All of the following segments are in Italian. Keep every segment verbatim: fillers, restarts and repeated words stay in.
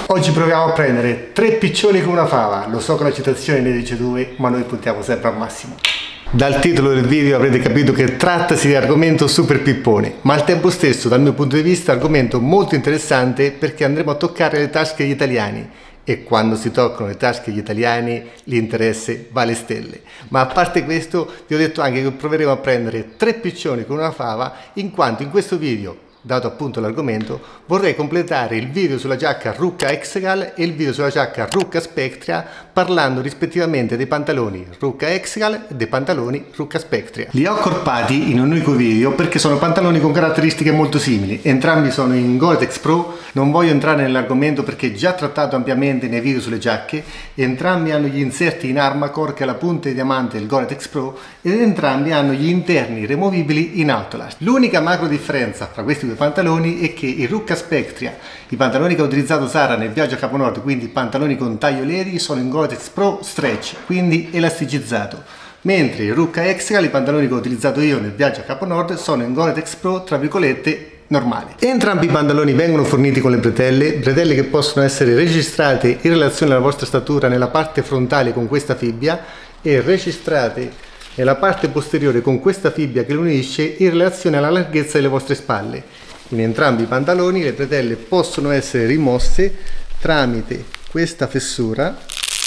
Oggi proviamo a prendere tre piccioni con una fava. Lo so che la citazione ne dice due, ma noi puntiamo sempre al massimo. Dal titolo del video avrete capito che trattasi di argomento super pippone, ma al tempo stesso dal mio punto di vista argomento molto interessante, perché andremo a toccare le tasche degli italiani. E quando si toccano le tasche degli italiani l'interesse va alle stelle. Ma a parte questo vi ho detto anche che proveremo a prendere tre piccioni con una fava, in quanto in questo video, dato appunto l'argomento, vorrei completare il video sulla giacca Rucka Hexagal e il video sulla giacca Rucka Spectria, parlando rispettivamente dei pantaloni Rucka Hexagal e dei pantaloni Rucka Spectria. Li ho accorpati in un unico video perché sono pantaloni con caratteristiche molto simili. Entrambi sono in Gore-Tex Pro. Non voglio entrare nell'argomento perché già trattato ampiamente nei video sulle giacche. Entrambi hanno gli inserti in Armacore, che è la punta di diamante del Gore-Tex Pro, ed entrambi hanno gli interni removibili in Outlast. L'unica macro differenza fra questi due pantaloni è che i Rucka Spectria, i pantaloni che ha utilizzato Sara nel viaggio a Capo Nord, quindi pantaloni con taglio leri, sono in Gore-Tex Pro Stretch, quindi elasticizzato, mentre i Rucka Hexagal, i pantaloni che ho utilizzato io nel viaggio a Capo Nord, sono in Gore-Tex Pro, tra virgolette, normali. Entrambi i pantaloni vengono forniti con le bretelle, bretelle che possono essere registrate in relazione alla vostra statura nella parte frontale con questa fibbia e registrate nella parte posteriore con questa fibbia che le unisce in relazione alla larghezza delle vostre spalle. In entrambi i pantaloni le bretelle possono essere rimosse tramite questa fessura.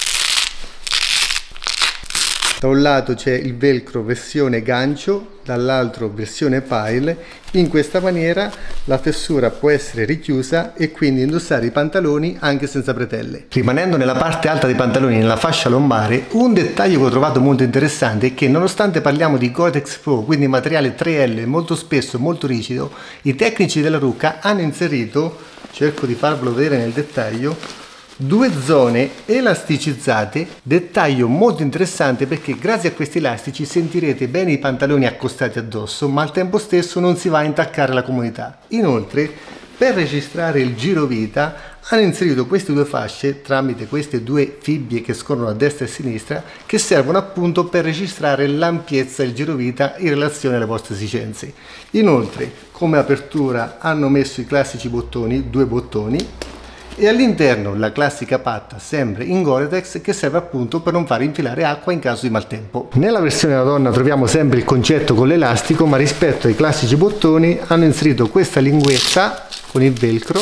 Da un lato c'è il velcro versione gancio, dall'altro versione pile. In questa maniera la fessura può essere richiusa e quindi indossare i pantaloni anche senza bretelle. Rimanendo nella parte alta dei pantaloni, nella fascia lombare, un dettaglio che ho trovato molto interessante è che, nonostante parliamo di Gore-Tex Pro, quindi materiale tre L molto spesso molto rigido, i tecnici della Rucka hanno inserito, cerco di farvelo vedere nel dettaglio, due zone elasticizzate, dettaglio molto interessante perché grazie a questi elastici sentirete bene i pantaloni accostati addosso, ma al tempo stesso non si va a intaccare la comodità. Inoltre, per registrare il girovita hanno inserito queste due fasce tramite queste due fibbie che scorrono a destra e a sinistra, che servono appunto per registrare l'ampiezza del girovita in relazione alle vostre esigenze. Inoltre, come apertura hanno messo i classici bottoni, due bottoni, e all'interno la classica patta sempre in Gore-Tex, che serve appunto per non far infilare acqua in caso di maltempo. Nella versione della donna troviamo sempre il concetto con l'elastico, ma rispetto ai classici bottoni hanno inserito questa linguetta con il velcro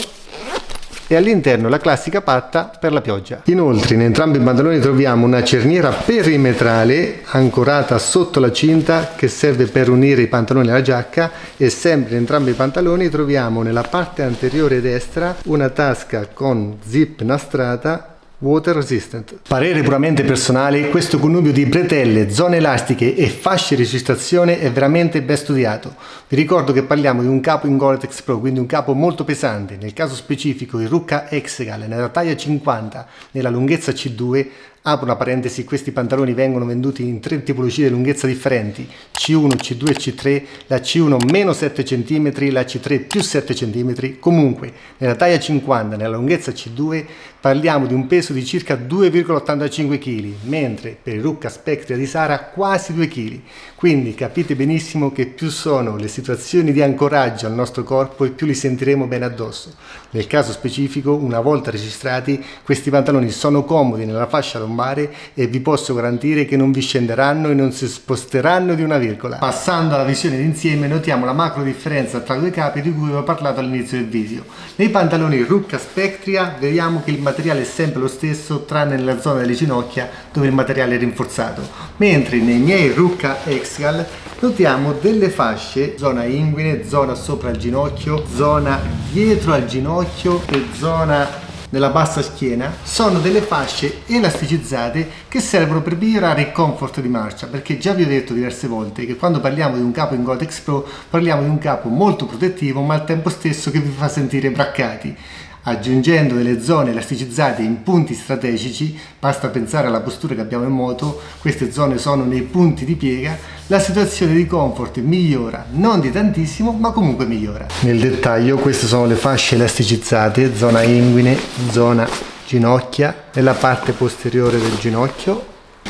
e all'interno la classica patta per la pioggia. Inoltre in entrambi i pantaloni troviamo una cerniera perimetrale ancorata sotto la cinta che serve per unire i pantaloni alla giacca, e sempre in entrambi i pantaloni troviamo nella parte anteriore destra una tasca con zip nastrata water resistant. Parere puramente personale, questo connubio di bretelle, zone elastiche e fasce di registrazione è veramente ben studiato. Vi ricordo che parliamo di un capo in Gore-Tex Pro, quindi un capo molto pesante. Nel caso specifico il Rucka Hexagal nella taglia cinquanta, nella lunghezza C due. Apro una parentesi, questi pantaloni vengono venduti in tre tipologie di lunghezza differenti, C uno, C due e C tre, la C uno meno sette centimetri, la C tre più sette centimetri. Comunque nella taglia cinquanta, nella lunghezza C due, parliamo di un peso di circa due virgola ottantacinque chili, mentre per il Rucka Spectria di Sara quasi due chili. Quindi capite benissimo che più sono le situazioni di ancoraggio al nostro corpo e più li sentiremo bene addosso. Nel caso specifico, una volta registrati, questi pantaloni sono comodi nella fascia lombare e vi posso garantire che non vi scenderanno e non si sposteranno di una virgola. Passando alla visione d'insieme, notiamo la macro differenza tra i due capi di cui vi ho parlato all'inizio del video. Nei pantaloni Rucka Spectria vediamo che il materiale è sempre lo stesso, tranne nella zona delle ginocchia dove il materiale è rinforzato, mentre nei miei Rucka Hexagal notiamo delle fasce, zona inguine, zona sopra il ginocchio, zona dietro al ginocchio e zona nella bassa schiena. Sono delle fasce elasticizzate che servono per migliorare il comfort di marcia, perché già vi ho detto diverse volte che quando parliamo di un capo in Gore-Tex Pro parliamo di un capo molto protettivo, ma al tempo stesso che vi fa sentire braccati. Aggiungendo delle zone elasticizzate in punti strategici, basta pensare alla postura che abbiamo in moto, queste zone sono nei punti di piega, la situazione di comfort migliora, non di tantissimo, ma comunque migliora. Nel dettaglio queste sono le fasce elasticizzate, zona inguine, zona ginocchia, nella parte posteriore del ginocchio,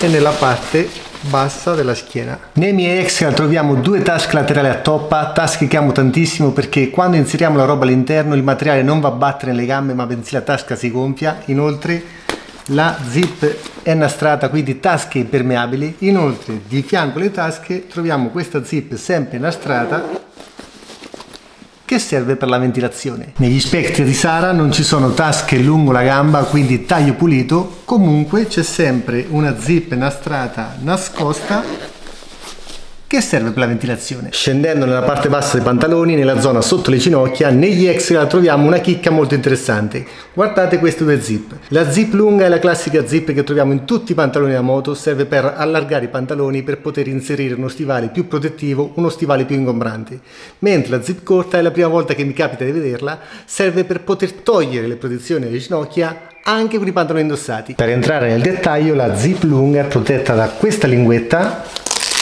e nella parte bassa della schiena. Nei miei Hexagal troviamo due tasche laterali a toppa, tasche che amo tantissimo perché quando inseriamo la roba all'interno il materiale non va a battere nelle gambe ma bensì la tasca si gonfia. Inoltre la zip è nastrata, quindi tasche impermeabili. Inoltre di fianco alle tasche troviamo questa zip sempre nastrata che serve per la ventilazione. Negli Spectre di Sara non ci sono tasche lungo la gamba, quindi taglio pulito. Comunque c'è sempre una zip nastrata nascosta che serve per la ventilazione. Scendendo nella parte bassa dei pantaloni, nella zona sotto le ginocchia, negli Hexagal troviamo una chicca molto interessante. Guardate queste due zip. La zip lunga è la classica zip che troviamo in tutti i pantaloni da moto, serve per allargare i pantaloni per poter inserire uno stivale più protettivo, uno stivale più ingombrante. Mentre la zip corta, è la prima volta che mi capita di vederla, serve per poter togliere le protezioni alle ginocchia anche con i pantaloni indossati. Per entrare nel dettaglio, la zip lunga è protetta da questa linguetta.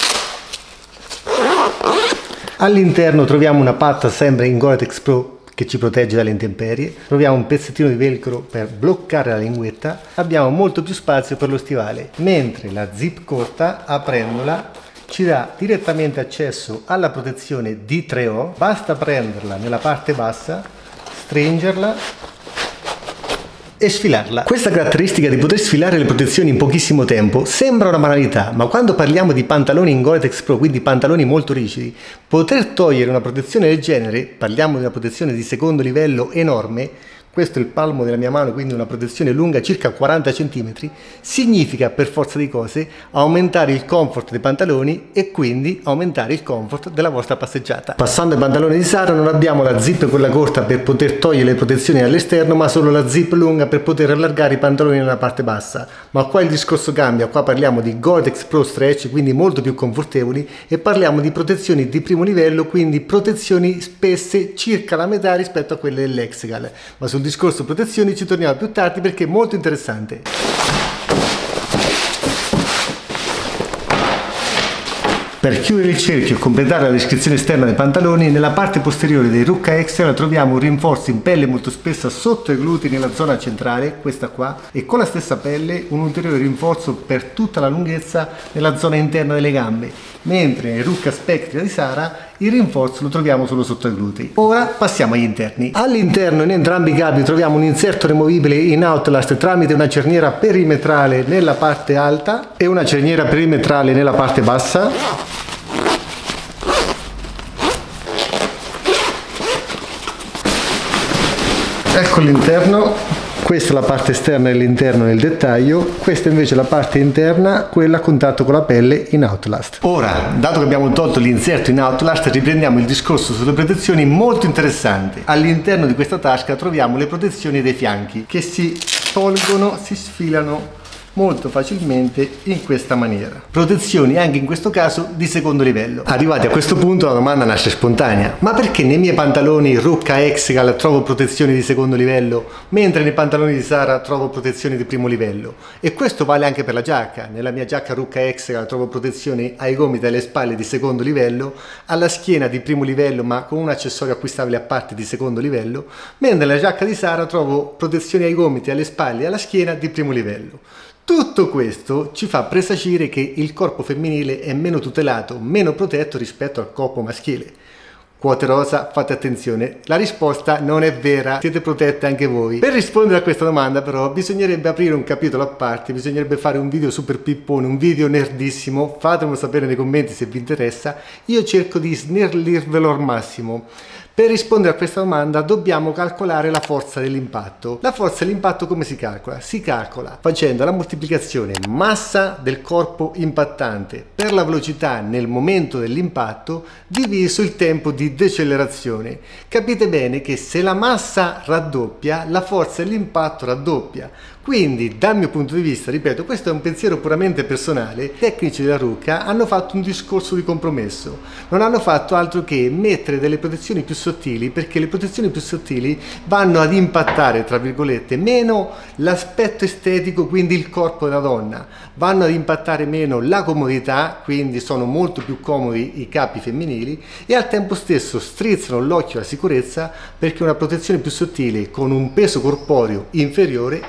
All'interno troviamo una patta sempre in Gore-Tex Pro che ci protegge dalle intemperie, troviamo un pezzettino di velcro per bloccare la linguetta, abbiamo molto più spazio per lo stivale, mentre la zip corta, aprendola, ci dà direttamente accesso alla protezione D tre O, basta prenderla nella parte bassa, stringerla e sfilarla. Questa caratteristica di poter sfilare le protezioni in pochissimo tempo sembra una banalità, ma quando parliamo di pantaloni in Gore-Tex Pro, quindi pantaloni molto rigidi, poter togliere una protezione del genere, parliamo di una protezione di secondo livello enorme, questo è il palmo della mia mano, quindi una protezione lunga circa quaranta centimetri, significa per forza di cose aumentare il comfort dei pantaloni e quindi aumentare il comfort della vostra passeggiata. Passando ai pantaloni di Sara non abbiamo la zip quella corta per poter togliere le protezioni all'esterno, ma solo la zip lunga per poter allargare i pantaloni nella parte bassa. Ma qua il discorso cambia, qua parliamo di Gore-Tex Pro Stretch, quindi molto più confortevoli, e parliamo di protezioni di primo livello, quindi protezioni spesse circa la metà rispetto a quelle dell'Hexagal. Ma sul discorso protezioni ci torniamo più tardi perché è molto interessante. Per chiudere il cerchio e completare la descrizione esterna dei pantaloni, nella parte posteriore dei Rucca Hexagal troviamo un rinforzo in pelle molto spessa sotto i glutei nella zona centrale, questa qua, e con la stessa pelle un ulteriore rinforzo per tutta la lunghezza nella zona interna delle gambe, mentre nei Rucca Spectra di Sara il rinforzo lo troviamo solo sotto i glutei. Ora passiamo agli interni. All'interno in entrambi i capi troviamo un inserto removibile in Outlast tramite una cerniera perimetrale nella parte alta e una cerniera perimetrale nella parte bassa. Ecco l'interno. Questa è la parte esterna dell'interno nel dettaglio, questa invece è la parte interna, quella a contatto con la pelle in Outlast. Ora, dato che abbiamo tolto l'inserto in Outlast, riprendiamo il discorso sulle protezioni molto interessante. All'interno di questa tasca troviamo le protezioni dei fianchi che si tolgono, si sfilano molto facilmente in questa maniera. Protezioni anche in questo caso di secondo livello. Arrivati a questo punto la domanda nasce spontanea: ma perché nei miei pantaloni Rucca Hexagal trovo protezioni di secondo livello mentre nei pantaloni di Sara trovo protezioni di primo livello? E questo vale anche per la giacca. Nella mia giacca Rucca Hexagal trovo protezioni ai gomiti e alle spalle di secondo livello, alla schiena di primo livello ma con un accessorio acquistabile a parte di secondo livello, mentre nella giacca di Sara trovo protezioni ai gomiti, alle spalle e alla schiena di primo livello. Tutto questo ci fa presagire che il corpo femminile è meno tutelato, meno protetto rispetto al corpo maschile. Quote rosa, fate attenzione, la risposta non è vera, siete protette anche voi. Per rispondere a questa domanda però bisognerebbe aprire un capitolo a parte, bisognerebbe fare un video super pippone, un video nerdissimo, fatemelo sapere nei commenti se vi interessa, io cerco di snellirvelo al massimo. Per rispondere a questa domanda dobbiamo calcolare la forza dell'impatto. La forza dell'impatto come si calcola? Si calcola facendo la moltiplicazione massa del corpo impattante per la velocità nel momento dell'impatto diviso il tempo di decelerazione. Capite bene che se la massa raddoppia, la forza dell'impatto raddoppia. Quindi, dal mio punto di vista, ripeto, questo è un pensiero puramente personale, i tecnici della Rucca hanno fatto un discorso di compromesso. Non hanno fatto altro che mettere delle protezioni più sottili, perché le protezioni più sottili vanno ad impattare, tra virgolette, meno l'aspetto estetico, quindi il corpo della donna, vanno ad impattare meno la comodità, quindi sono molto più comodi i capi femminili, e al tempo stesso strizzano l'occhio alla sicurezza, perché una protezione più sottile con un peso corporeo inferiore è comunque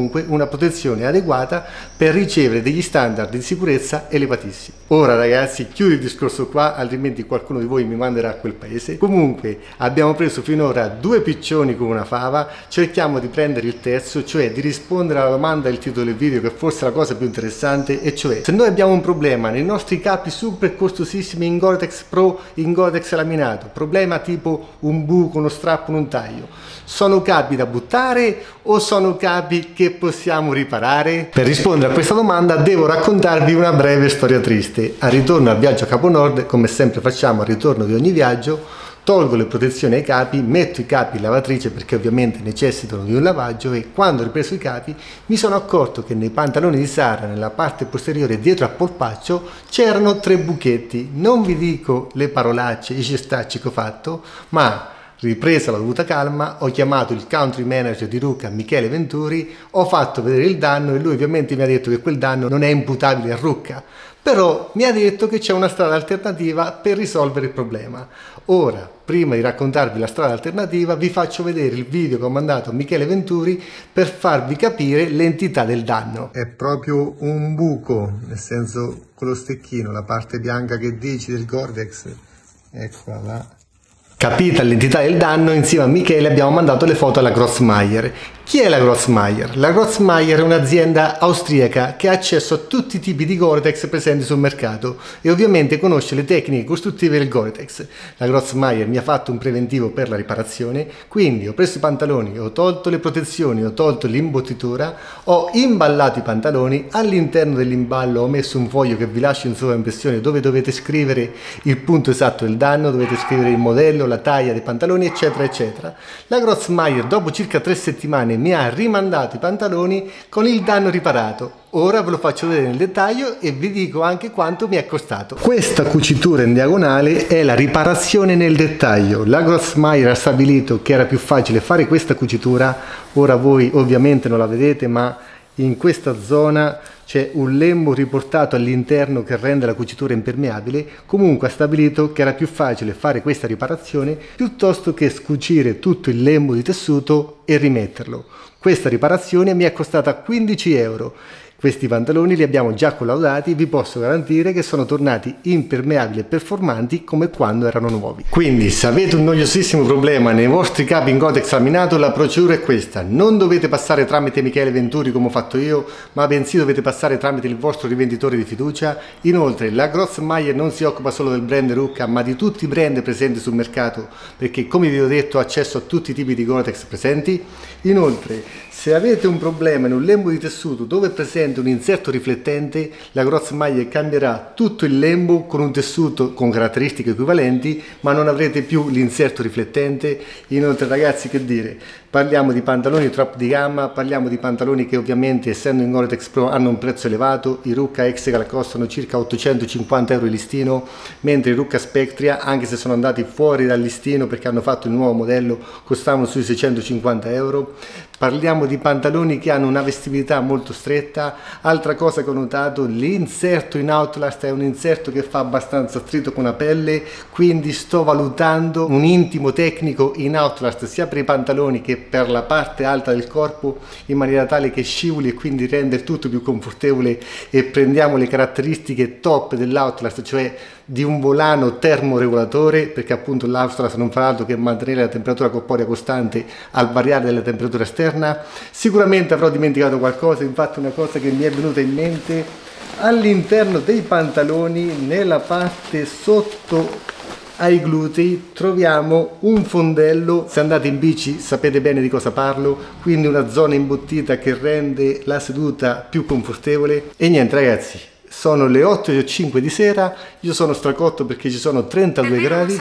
comunque una protezione adeguata per ricevere degli standard di sicurezza elevatissimi. Ora ragazzi, chiudo il discorso qua, altrimenti qualcuno di voi mi manderà a quel paese. Comunque abbiamo preso finora due piccioni con una fava, cerchiamo di prendere il terzo, cioè di rispondere alla domanda del titolo del video, che forse è la cosa più interessante, e cioè se noi abbiamo un problema nei nostri capi super costosissimi in Gore-Tex Pro, in Gore-Tex laminato, problema tipo un buco, uno strappo, un taglio, sono capi da buttare o sono capi che possiamo riparare? Per rispondere a questa domanda devo raccontarvi una breve storia triste. Al ritorno al viaggio a Capo Nord, come sempre facciamo al ritorno di ogni viaggio, tolgo le protezioni ai capi, metto i capi in lavatrice perché ovviamente necessitano di un lavaggio, e quando ho ripreso i capi mi sono accorto che nei pantaloni di Sara, nella parte posteriore dietro al polpaccio, c'erano tre buchetti. Non vi dico le parolacce, i cestacci che ho fatto, ma ripresa la dovuta calma, ho chiamato il country manager di Rucca, Michele Venturi, ho fatto vedere il danno e lui ovviamente mi ha detto che quel danno non è imputabile a Rucca, però mi ha detto che c'è una strada alternativa per risolvere il problema. Ora, prima di raccontarvi la strada alternativa, vi faccio vedere il video che ho mandato a Michele Venturi per farvi capire l'entità del danno. È proprio un buco, nel senso con lo stecchino, la parte bianca che dici del Gore-Tex, eccola là. Capita l'entità del danno, insieme a Michele abbiamo mandato le foto alla Grossmeier. Chi è la Grossmeier? La Grossmeier è un'azienda austriaca che ha accesso a tutti i tipi di Gore-Tex presenti sul mercato e ovviamente conosce le tecniche costruttive del Gore-Tex. La Grossmeier mi ha fatto un preventivo per la riparazione, quindi ho preso i pantaloni, ho tolto le protezioni, ho tolto l'imbottitura, ho imballato i pantaloni, all'interno dell'imballo ho messo un foglio che vi lascio in sovraimpressione dove dovete scrivere il punto esatto del danno, dovete scrivere il modello, la taglia dei pantaloni, eccetera eccetera. La Grossmeier dopo circa tre settimane mi ha rimandato i pantaloni con il danno riparato. Ora ve lo faccio vedere nel dettaglio e vi dico anche quanto mi è costato. Questa cucitura in diagonale è la riparazione nel dettaglio. La Grossmeier ha stabilito che era più facile fare questa cucitura. Ora voi ovviamente non la vedete, ma in questa zona c'è un lembo riportato all'interno che rende la cucitura impermeabile. Comunque ha stabilito che era più facile fare questa riparazione piuttosto che scucire tutto il lembo di tessuto e rimetterlo. Questa riparazione mi è costata quindici euro. Questi pantaloni li abbiamo già collaudati, vi posso garantire che sono tornati impermeabili e performanti come quando erano nuovi. Quindi se avete un noiosissimo problema nei vostri capi in Gore-Tex laminato, la procedura è questa: non dovete passare tramite Michele Venturi come ho fatto io, ma bensì dovete passare tramite il vostro rivenditore di fiducia. Inoltre la Grossmeier non si occupa solo del brand Rucca, ma di tutti i brand presenti sul mercato, perché come vi ho detto ha accesso a tutti i tipi di Gore-Tex presenti. Inoltre, se avete un problema in un lembo di tessuto dove è presente un inserto riflettente, la Grossmeier cambierà tutto il lembo con un tessuto con caratteristiche equivalenti, ma non avrete più l'inserto riflettente. Inoltre ragazzi, che dire, parliamo di pantaloni top di gamma, parliamo di pantaloni che ovviamente essendo in Gore-Tex Pro hanno un prezzo elevato. I Rucca Exegal costano circa ottocentocinquanta euro il listino, mentre i Rucca Spectria, anche se sono andati fuori dal listino perché hanno fatto il nuovo modello, costavano sui seicentocinquanta euro. Parliamo di pantaloni che hanno una vestibilità molto stretta. Altra cosa che ho notato, l'inserto in Outlast è un inserto che fa abbastanza stretto con la pelle, quindi sto valutando un intimo tecnico in Outlast sia per i pantaloni che per la parte alta del corpo, in maniera tale che scivoli e quindi rende il tutto più confortevole, e prendiamo le caratteristiche top dell'Outlast, cioè di un volano termoregolatore, perché appunto l'Outlast non fa altro che mantenere la temperatura corporea costante al variare della temperatura esterna. Sicuramente avrò dimenticato qualcosa, infatti una cosa che mi è venuta in mente: all'interno dei pantaloni, nella parte sotto ai glutei, troviamo un fondello. Se andate in bici sapete bene di cosa parlo, quindi una zona imbottita che rende la seduta più confortevole. E niente ragazzi, sono le otto e cinque di sera, io sono stracotto perché ci sono trentadue gradi.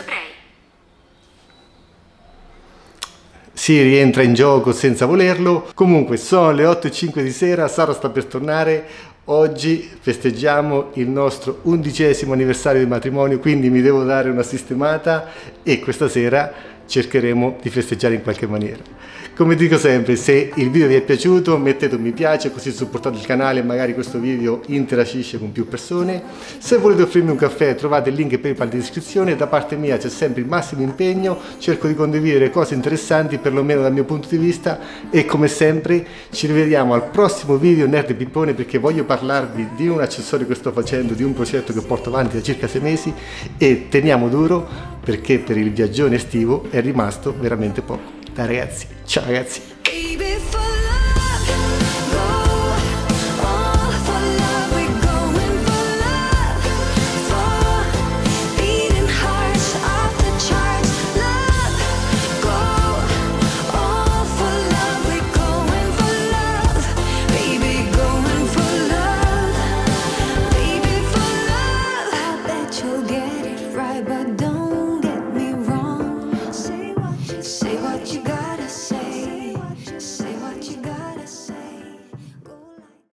Si rientra in gioco senza volerlo. Comunque sono le otto e cinque di sera, Sara sta per tornare. Oggi festeggiamo il nostro undicesimo anniversario di matrimonio, quindi mi devo dare una sistemata e questa sera cercheremo di festeggiare in qualche maniera. Come dico sempre, se il video vi è piaciuto mettete un mi piace, così supportate il canale e magari questo video interagisce con più persone. Se volete offrirmi un caffè trovate il link PayPal in descrizione. Da parte mia c'è sempre il massimo impegno, cerco di condividere cose interessanti perlomeno dal mio punto di vista, e come sempre ci rivediamo al prossimo video Nerd Pippone, perché voglio parlarvi di un accessorio che sto facendo, di un progetto che porto avanti da circa sei mesi, e teniamo duro perché per il viaggione estivo è rimasto veramente poco. Dai ragazzi, ciao ragazzi! But